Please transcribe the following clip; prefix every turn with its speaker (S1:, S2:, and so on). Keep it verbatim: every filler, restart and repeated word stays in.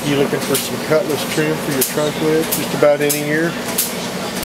S1: You looking for some Cutlass trim for your trunk with just about any year?